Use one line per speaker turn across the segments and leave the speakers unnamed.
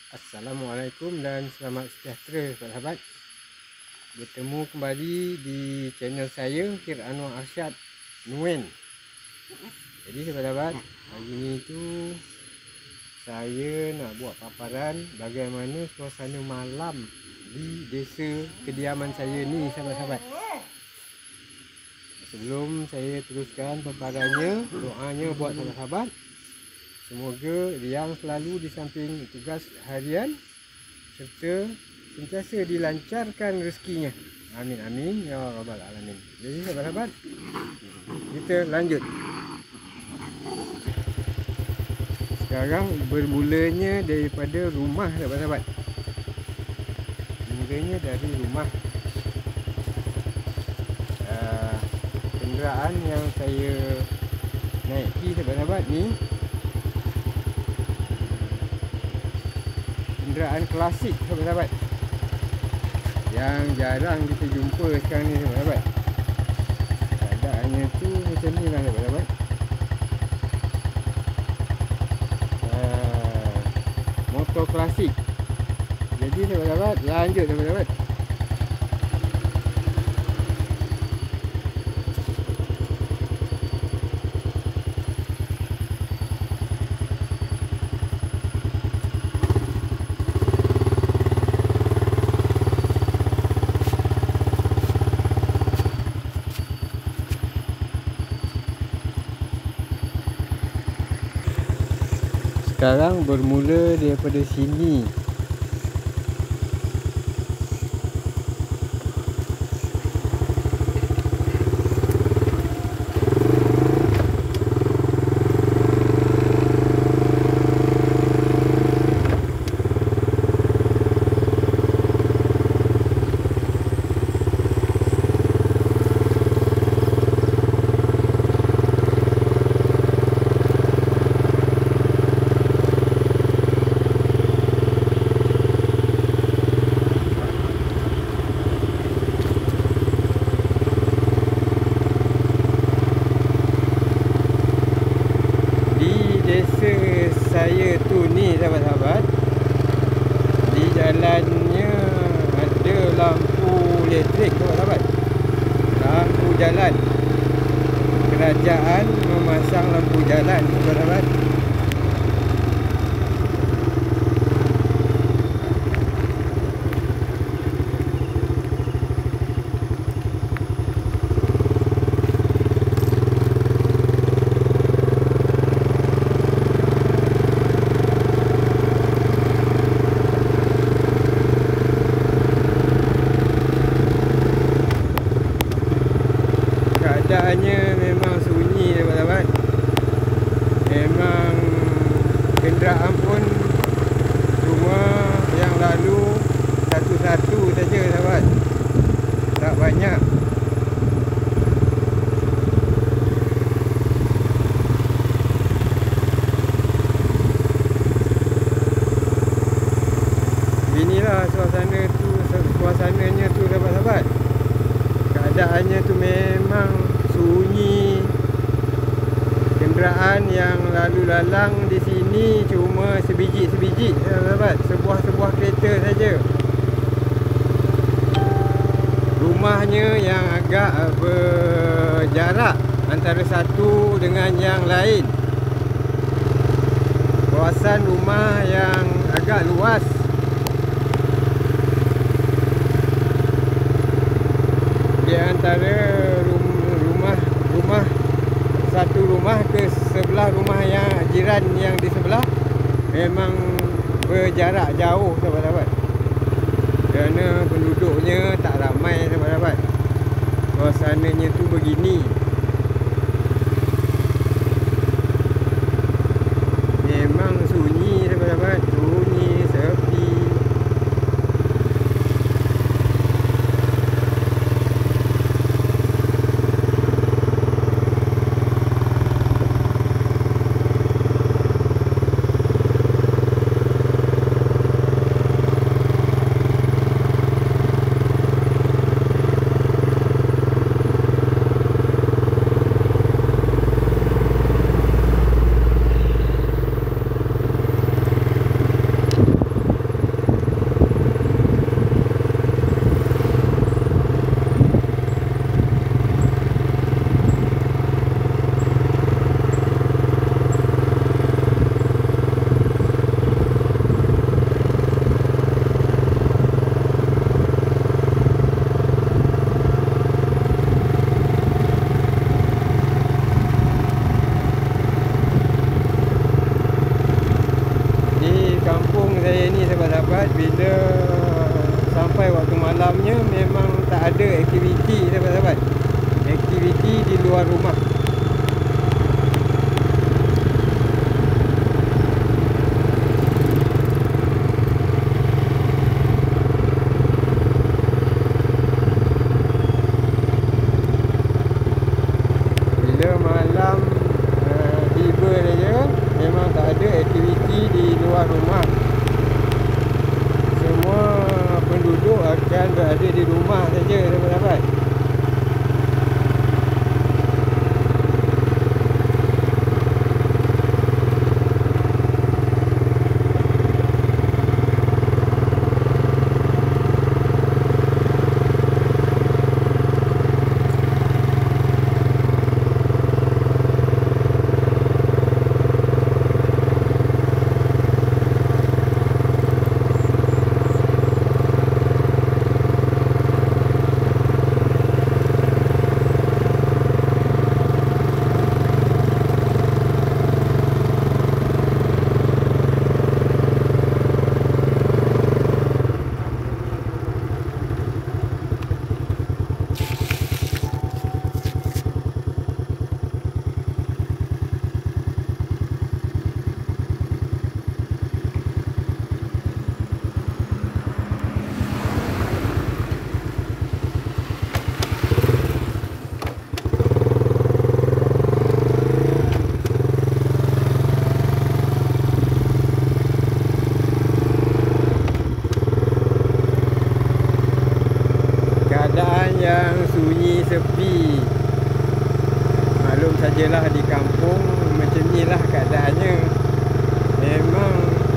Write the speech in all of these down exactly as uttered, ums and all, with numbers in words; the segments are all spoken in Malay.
Assalamualaikum dan selamat sejahtera sahabat. Bertemu kembali di channel saya Kir Anwar Arsyad Nuen. Jadi sahabat-sahabat, hari ini tu saya nak buat paparan bagaimana suasana malam di desa kediaman saya ni sahabat-sahabat. Sebelum saya teruskan paparannya, doanya buat sahabat-sahabat, semoga yang selalu di samping tugas harian serta sentiasa dilancarkan rezekinya. Amin amin ya rabbal alamin. Jadi sahabat-sahabat, kita lanjut. Sekarang bermulanya daripada rumah sahabat-sahabat. Mulanya dari rumah. Uh, kenderaan yang saya naiki sahabat-sahabat ni kenderaan klasik sahabat-sahabat, yang jarang kita jumpa sekarang ni sahabat-sahabat. Keadaannya tu macam ni lah sahabat-sahabat. uh, Motor klasik. Jadi sahabat-sahabat, lanjut sahabat-sahabat. Sekarang bermula daripada sini. Saya tu ni sahabat-sahabat, di jalannya ada lampu elektrik sahabat-sahabat. Lampu jalan. Kerajaan memasang lampu jalan sahabat-sahabat. Keadaannya memang sunyi sahabat-sahabat. Memang kenderaan pun cuma yang lalu satu-satu saja sahabat, tak banyak. Inilah suasana tu, suasananya tu sahabat-sahabat. Keadaannya tu memang sunyi. Kenderaan yang lalu lalang di sini cuma sebiji-sebiji sahabat, sebuah-sebuah kereta saja. Rumahnya yang agak berjarak antara satu dengan yang lain. Kawasan rumah yang agak luas. Di antara rumah rumah satu rumah ke sebelah rumah yang jiran yang di sebelah memang berjarak jauh sahabat-sahabat, kerana penduduknya tak ramai sahabat-sahabat. Suasananya tu begini. Memang sunyi sahabat-sahabat, sunyi, sepi. saya ni sahabat-sahabat, bila sampai waktu malamnya memang tak ada aktiviti sahabat-sahabat. Aktiviti di luar rumah. Bila malam uh, tiba saja, memang tak ada aktiviti di luar rumah. Semua penduduk akan berada di rumah saja sahabat-sahabat. Keadaan yang sunyi sepi. Maklum sajalah di kampung macam inilah keadaannya. Memang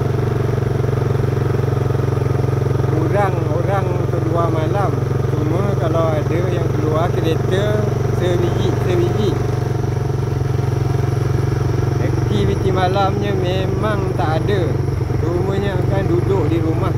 kurang orang keluar malam. Cuma kalau ada yang keluar kereta sebiji sebiji. Aktiviti malamnya memang tak ada. Semuanya akan duduk di rumah.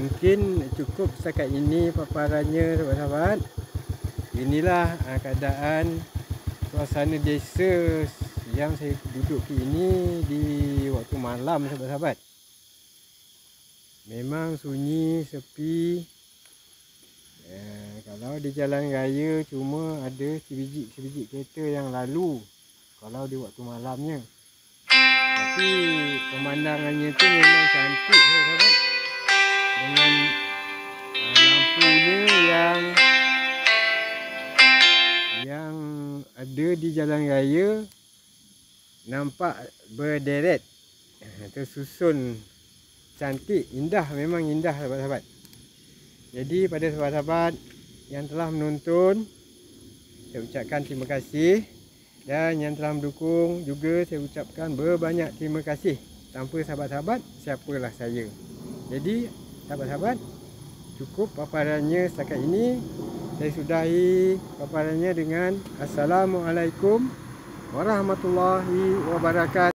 mungkin cukup setakat ini paparannya sahabat-sahabat. Inilah uh, keadaan suasana desa yang saya duduki ini di waktu malam sahabat-sahabat. Memang sunyi, sepi. Eh, kalau di jalan raya cuma ada sebiji-sebiji kereta yang lalu kalau di waktu malamnya. Tapi pemandangannya tu memang cantik sahabat. Dengan uh, lampunya yang yang ada di jalan raya nampak berderet, tersusun cantik, indah, memang indah sahabat-sahabat. Jadi pada sahabat-sahabat yang telah menonton, saya ucapkan terima kasih. Dan yang telah mendukung juga saya ucapkan berbanyak terima kasih. Tanpa sahabat-sahabat, siapalah saya. Jadi sahabat-sahabat, cukup paparannya setakat ini. Saya sudahi paparannya dengan Assalamualaikum warahmatullahi wabarakatuh.